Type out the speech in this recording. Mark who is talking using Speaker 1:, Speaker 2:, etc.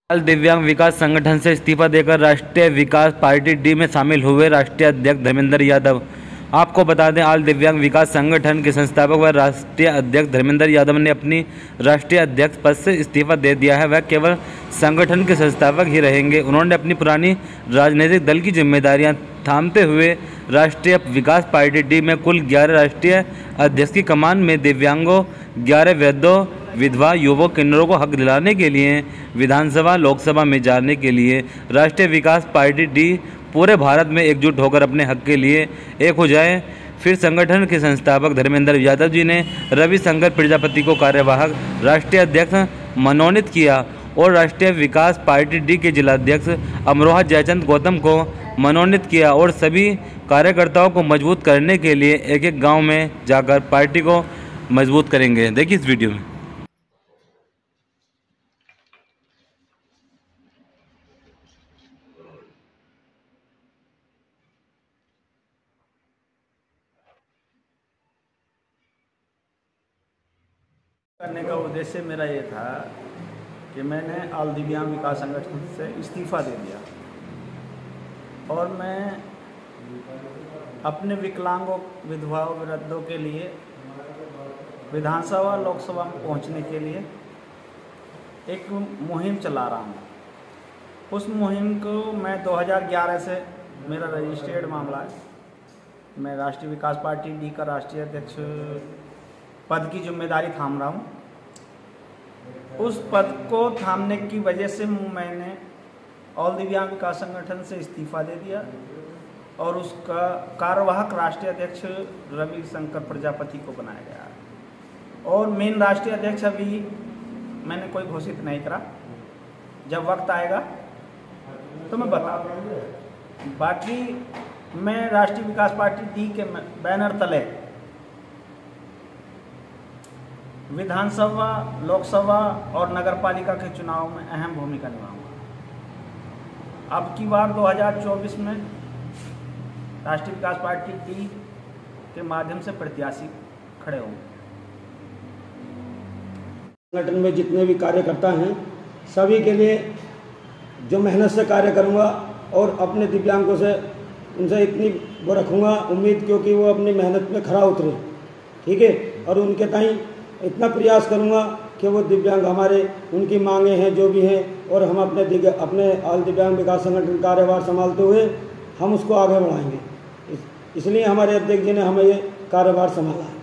Speaker 1: बाल दिव्यांग विकास संगठन से इस्तीफा देकर राष्ट्रीय विकास पार्टी डी में शामिल हुए राष्ट्रीय अध्यक्ष धर्मेंद्र यादव। आपको बता दें, आल दिव्यांग विकास संगठन के संस्थापक व राष्ट्रीय अध्यक्ष धर्मेंद्र यादव ने अपनी राष्ट्रीय अध्यक्ष पद से इस्तीफा दे दिया है। वह केवल संगठन के संस्थापक ही रहेंगे। उन्होंने अपनी पुरानी राजनीतिक दल की जिम्मेदारियां थामते हुए राष्ट्रीय विकास पार्टी डी में कुल 11 राष्ट्रीय अध्यक्ष की कमान में दिव्यांगों, 11 वृद्धों, विधवा, युवक, किन्नरों को हक दिलाने के लिए विधानसभा लोकसभा में जाने के लिए राष्ट्रीय विकास पार्टी डी पूरे भारत में एकजुट होकर अपने हक के लिए एक हो जाए। फिर संगठन के संस्थापक धर्मेंद्र यादव जी ने रविशंकर प्रजापति को कार्यवाहक राष्ट्रीय अध्यक्ष मनोनीत किया और राष्ट्रीय विकास पार्टी डी के जिलाध्यक्ष अमरोहा जयचंद गौतम को मनोनीत किया और सभी कार्यकर्ताओं को मजबूत करने के लिए एक एक गाँव में जाकर पार्टी को मजबूत करेंगे। देखिए इस वीडियो में।
Speaker 2: करने का उद्देश्य मेरा ये था कि मैंने आल दिव्यांग विकास संगठन से इस्तीफा दे दिया और मैं अपने विकलांगों, विधवाओं, वृद्धों के लिए विधानसभा लोकसभा में पहुंचने के लिए एक मुहिम चला रहा हूं। उस मुहिम को मैं 2011 से मेरा रजिस्टर्ड मामला है। मैं राष्ट्रीय विकास पार्टी डी का राष्ट्रीय अध्यक्ष पद की जिम्मेदारी थाम रहा हूँ। उस पद को थामने की वजह से मैंने ऑल दिव्यांग विकास संगठन से इस्तीफा दे दिया और उसका कार्यवाहक राष्ट्रीय अध्यक्ष रविशंकर प्रजापति को बनाया गया है। और मेन राष्ट्रीय अध्यक्ष अभी मैंने कोई घोषित नहीं करा। जब वक्त आएगा तो मैं बताऊँ। बाकी मैं राष्ट्रीय विकास पार्टी डी के बैनर तले विधानसभा, लोकसभा और नगरपालिका के चुनाव में अहम भूमिका निभाऊंगा। अब की बार 2024 में राष्ट्रीय विकास पार्टी डी के माध्यम से प्रत्याशी खड़े होंगे।
Speaker 3: संगठन में जितने भी कार्यकर्ता हैं सभी के लिए जो मेहनत से कार्य करूंगा और अपने दिव्यांगों से उनसे इतनी वो रखूंगा उम्मीद, क्योंकि वो अपनी मेहनत में खरा उतरे, ठीक है। और उनके ताईं इतना प्रयास करूंगा कि वो दिव्यांग हमारे उनकी मांगे हैं जो भी हैं और हम अपने आल दिव्यांग विकास संगठन कार्यभार संभालते हुए हम उसको आगे बढ़ाएंगे। इसलिए हमारे अध्यक्ष जी ने हमें ये कार्यभार संभाला है।